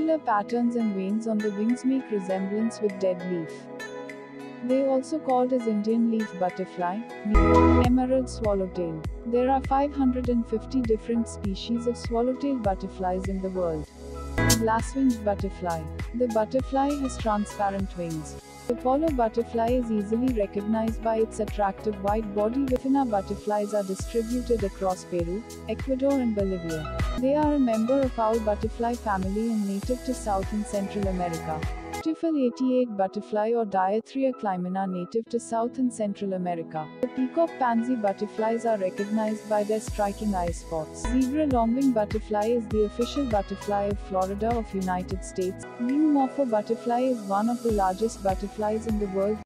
Irregular patterns and veins on the wings make resemblance with dead leaf. They also called as Indian leaf butterfly, emerald swallowtail. There are 550 different species of swallowtail butterflies in the world. Glass-winged butterfly. The butterfly has transparent wings. The Apollo butterfly is easily recognized by its attractive white body. Wifina butterflies are distributed across Peru, Ecuador and Bolivia. They are a member of owl butterfly family and native to South and Central America. Beautiful 88 butterfly or Diathrea clymena native to South and Central America. The peacock pansy butterflies are recognized by their striking eye spots. Zebra longwing butterfly is the official butterfly of Florida of United States. Blue morpho butterfly is one of the largest butterflies in the world.